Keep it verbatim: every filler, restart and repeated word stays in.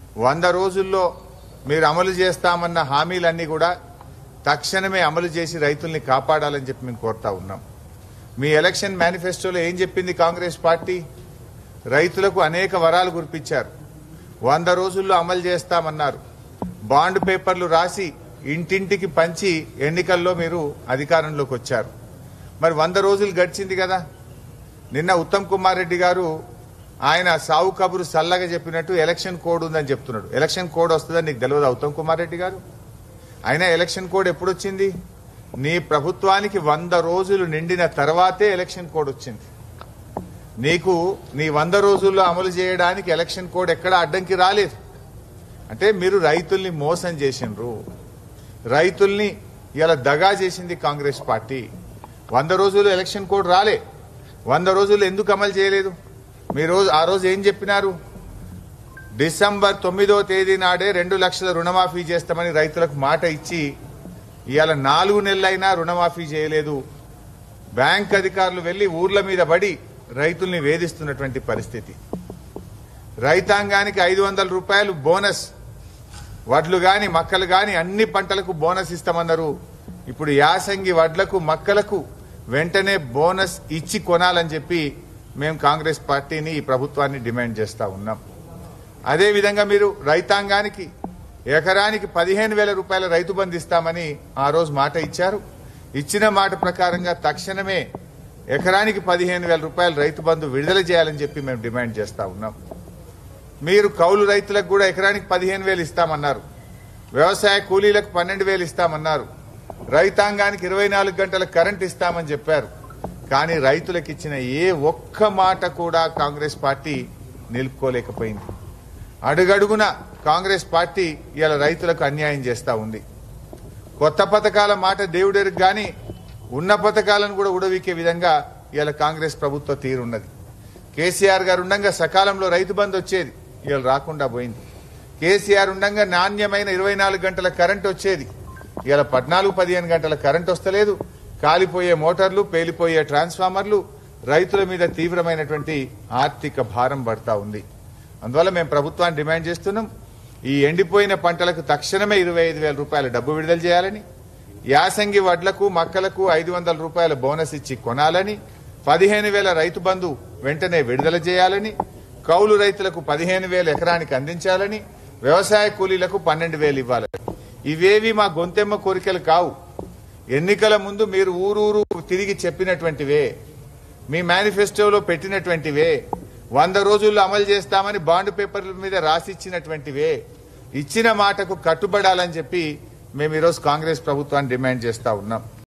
వంద రోజుల్లో మీరు అమలు చేస్తామన్న హామీలన్నీ కూడా తక్షణమే అమలు చేసి రైతుల్ని కాపాడాలని చెప్పి మేము కోరుతా ఉన్నాం. మీ ఎలక్షన్ మేనిఫెస్టోలో ఏం చెప్పింది కాంగ్రెస్ పార్టీ? రైతులకు అనేక వరాలు కురిపించారు. వంద రోజుల్లో అమలు చేస్తామన్నారు. బాండ్ పేపర్లు రాసి ఇంటింటికి పంచి ఎన్నికల్లో మీరు అధికారంలోకి వచ్చారు. మరి వంద రోజులు గడిచింది కదా. నిన్న ఉత్తమ్ కుమార్ రెడ్డి గారు ఆయన సావు కబురు సల్లగా చెప్పినట్టు ఎలక్షన్ కోడ్ ఉందని చెప్తున్నాడు. ఎలక్షన్ కోడ్ వస్తుందని నీకు తెలియదు ఉత్తమ్ కుమార్ రెడ్డి గారు? అయినా ఎలక్షన్ కోడ్ ఎప్పుడు వచ్చింది? నీ ప్రభుత్వానికి వంద రోజులు నిండిన తర్వాతే ఎలక్షన్ కోడ్ వచ్చింది. నీకు నీ వంద రోజుల్లో అమలు చేయడానికి ఎలక్షన్ కోడ్ ఎక్కడ అడ్డంకి రాలేదు. అంటే మీరు రైతుల్ని మోసం చేసిండ్రు. రైతుల్ని ఇలా దగా చేసింది కాంగ్రెస్ పార్టీ. వంద రోజులు ఎలక్షన్ కోడ్ రాలే. వంద రోజులు ఎందుకు అమలు చేయలేదు? మీరు ఆ రోజు ఏం చెప్పినారు? డిసెంబర్ తొమ్మిదో తేదీ నాడే రెండు లక్షల రుణమాఫీ చేస్తామని రైతులకు మాట ఇచ్చి ఇవాళ నాలుగు నెలలైనా రుణమాఫీ చేయలేదు. బ్యాంక్ అధికారులు వెళ్లి ఊర్ల మీద పడి రైతుల్ని వేధిస్తున్నటువంటి పరిస్థితి. రైతాంగానికి ఐదు వందల రూపాయలు బోనస్, వడ్లు గాని మక్కలు గాని అన్ని పంటలకు బోనస్ ఇస్తామన్నారు. ఇప్పుడు యాసంగి వడ్లకు మక్కలకు వెంటనే బోనస్ ఇచ్చి కొనాలని చెప్పి మేము కాంగ్రెస్ పార్టీని ఈ ప్రభుత్వాన్ని డిమాండ్ చేస్తా ఉన్నాం. అదేవిధంగా మీరు రైతాంగానికి ఎకరానికి పదిహేను వేల రూపాయల రైతు బంధు ఇస్తామని ఆ రోజు మాట ఇచ్చారు. ఇచ్చిన మాట ప్రకారంగా తక్షణమే ఎకరానికి పదిహేను వేల రూపాయల రైతు బంధు విడుదల చేయాలని చెప్పి మేము డిమాండ్ చేస్తా ఉన్నాం. మీరు కౌలు రైతులకు కూడా ఎకరానికి పదిహేను వేలు ఇస్తామన్నారు. వ్యవసాయ కూలీలకు పన్నెండు వేలు ఇస్తామన్నారు. రైతాంగానికి ఇరవై నాలుగు గంటల కరెంట్ ఇస్తామని చెప్పారు. కానీ రైతులకు ఇచ్చిన ఏ ఒక్క మాట కూడా కాంగ్రెస్ పార్టీ నిలుపుకోలేకపోయింది. అడుగడుగున కాంగ్రెస్ పార్టీ ఇలా రైతులకు అన్యాయం చేస్తా ఉంది. కొత్త పథకాల మాట దేవుడెరుగు గాని ఉన్న పథకాలను కూడా ఉడవీకే విధంగా ఇలా కాంగ్రెస్ ప్రభుత్వ తీరున్నది. కేసీఆర్ గారు ఉండగా సకాలంలో రైతు బంధు వచ్చేది, ఇలా రాకుండా పోయింది. కేసీఆర్ ఉండగా నాణ్యమైన ఇరవై నాలుగు గంటల కరెంట్ వచ్చేది, ఇలా పద్నాలుగు పదిహేను గంటల కరెంట్ వస్తలేదు. కాలిపోయే మోటార్లు, పేలిపోయే ట్రాన్స్ఫార్మర్లు, రైతుల మీద తీవ్రమైనటువంటి ఆర్థిక భారం పడతా ఉంది. అందువల్ల మేము ప్రభుత్వాన్ని డిమాండ్ చేస్తున్నాం, ఈ ఎండిపోయిన పంటలకు తక్షణమే ఇరవై ఐదు వేల రూపాయల డబ్బు విడుదల చేయాలని, యాసంగి వడ్లకు మక్కలకు ఐదు వందల రూపాయల బోనస్ ఇచ్చి కొనాలని, పదిహేను వేల రైతు బంధు వెంటనే విడుదల చేయాలని, కౌలు రైతులకు పదిహేను వేలు ఎకరానికి అందించాలని, వ్యవసాయ కూలీలకు పన్నెండు వేలు ఇవ్వాలని. ఇవేవి మా గొంతెమ్మ కోరికలు కావు. ఎన్నికల ముందు మీరు ఊరూరు తిరిగి చెప్పినటువంటివే, మీ మేనిఫెస్టోలో పెట్టినటువంటివే, వంద రోజుల్లో అమలు చేస్తామని బాండ్ పేపర్ల మీద రాసిచ్చినటువంటివే. ఇచ్చిన మాటకు కట్టుబడాలని చెప్పి మేము ఈరోజు కాంగ్రెస్ ప్రభుత్వాన్ని డిమాండ్ చేస్తా ఉన్నాం.